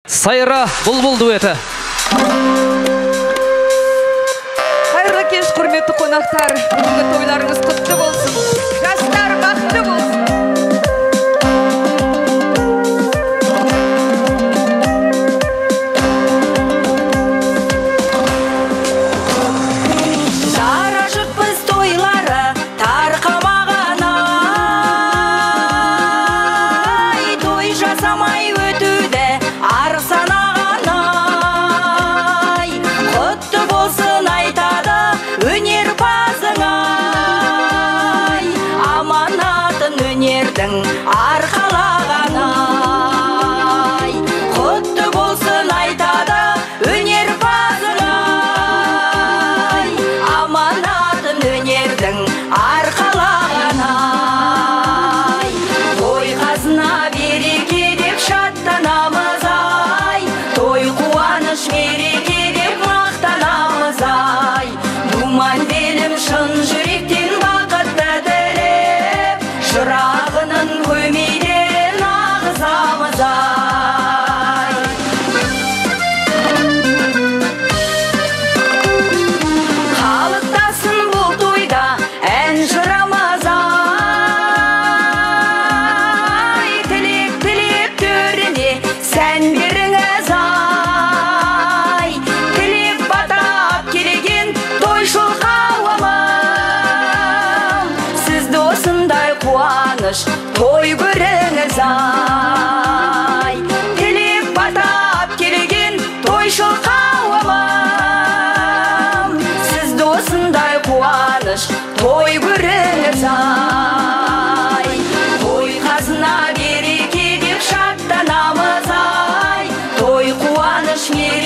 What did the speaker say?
Сайра Бұлбұл дуэті. Қайырлы кеш, құрметті қонақтар. Бүгінгі тойларыңыз құтты болсын. Жастар бақытты болсын. Арқалағанай, құтты болсын айтады өнерпазыңай, аманатын өнердің арқалағанай. Той қазына береке деп шаттанамыз ай, той қуаныш мереке деп мақтанамыз ай. Думан белім шын жүректен бақытты тілеп, шырағының көмейден ағызамыз ай. Халықтасын бұл тойда ән жырамыз ай. Тілек төріне сән беріңіз ай. Тілек батап келеген тойшыл қауымым, сіз досындай қуаныш той көріңіз ай. Тілек батап келген тойшыл қауымым, сіз досындай қуаныш той көріңіз ай. Той қазына береке деп шаттанамыз ай, той қуаныш мереке